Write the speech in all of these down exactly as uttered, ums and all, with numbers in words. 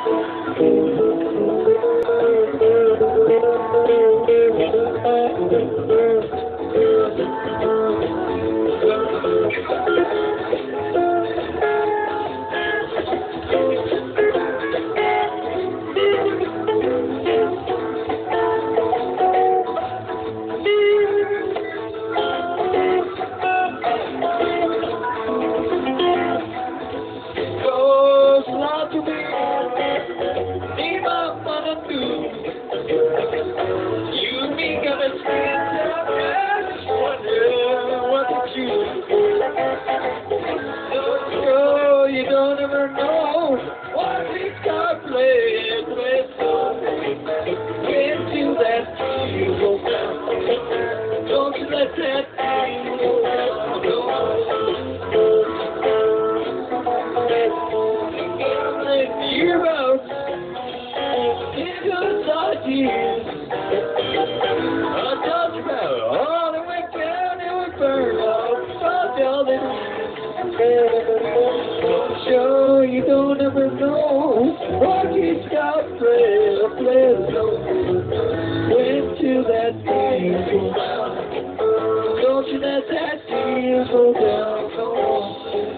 Show you don't ever know what he's got play, play went to that deal down. Don't you let that deal go down, come on.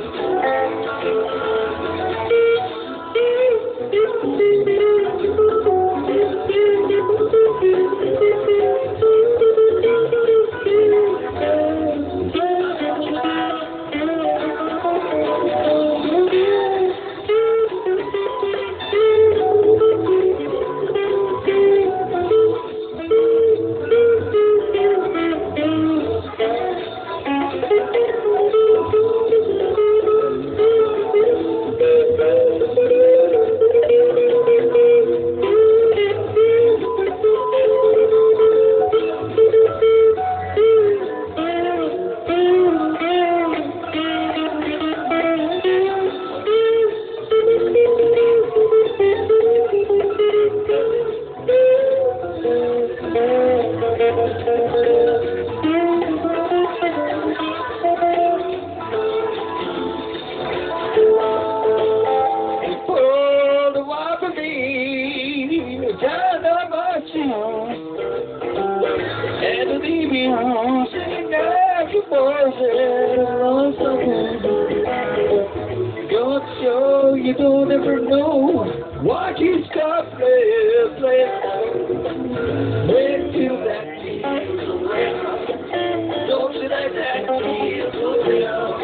And to leave me home, sitting down your boys and on something. Don't show you don't ever know what you start playing, playing. Wait till that deal around. Don't you let that deal go down.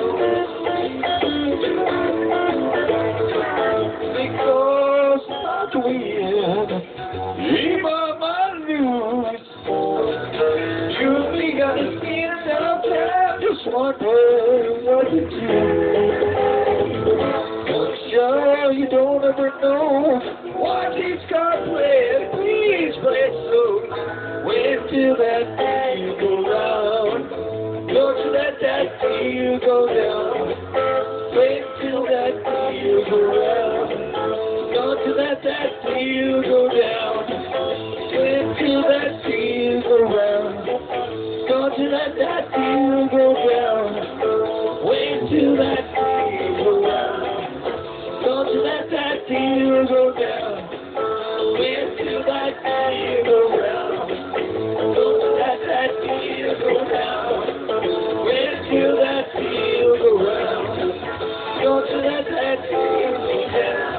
Because I'm the win. Keep on my news. You only got a skin down there, just wondering what you do. I'm sure you don't ever know what he's got played. Please play it slow. Wait till that deal go round. Don't you let that deal go down. Wait till that deal go round. Don't you let that deal go down. Wait till that deal go round. Don't you let that deal go down. Wait till that deal go round. Don't you let that deal go down. Wait till that deal go round. Don't you let that deal go down. Wait till that deal go round. Don't you let that deal go down.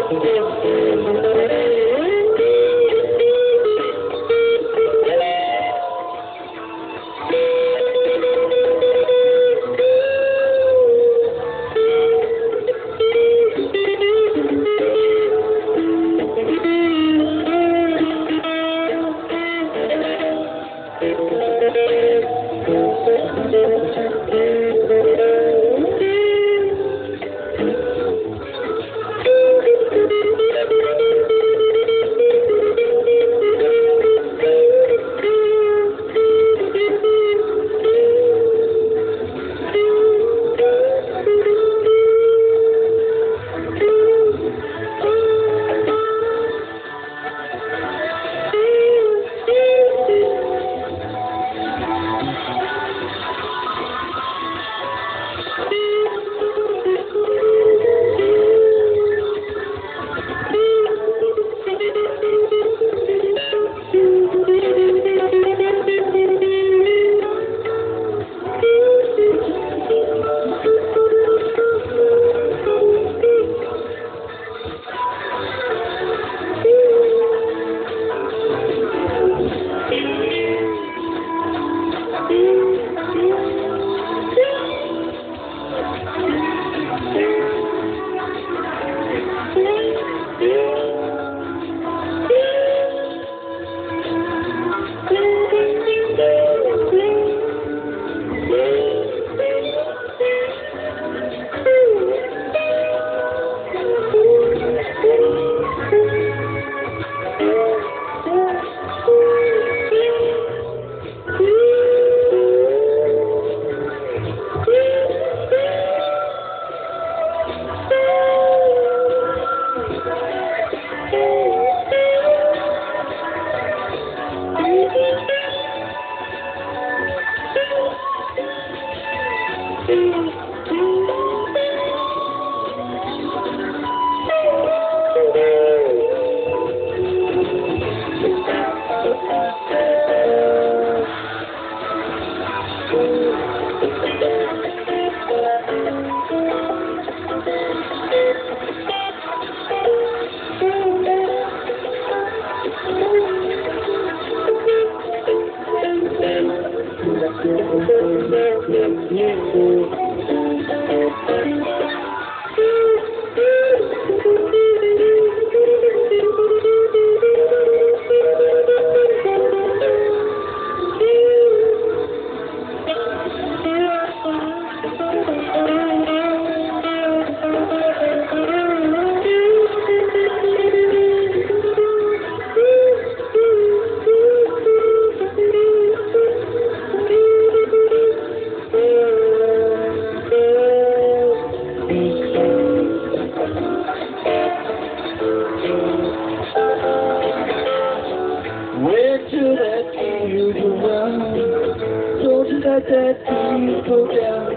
let that beat go down.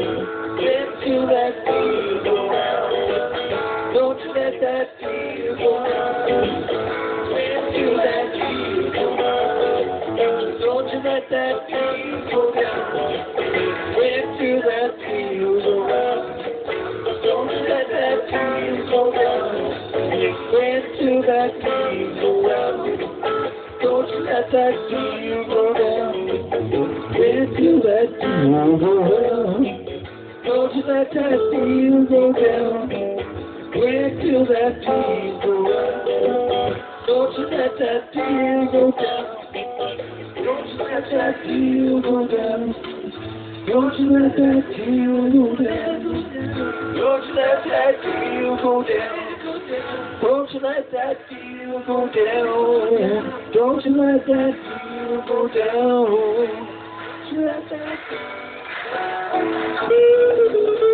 Let you let beat go down. Don't you let that beat go down. Let you let beat go down. Don't you let that beat go down. Let you let beat go down. Don't you let that beat go down. Let you let beat go down. Don't you let that beat go down. If you let you go down, don't you let that feel go down. If you let you go down, don't you let that feel go down. Don't you let that feel go down. Don't you let that feel go down. Don't you let that feel go down. Don't you let that feel go down. Don't you let that feel go down. Let that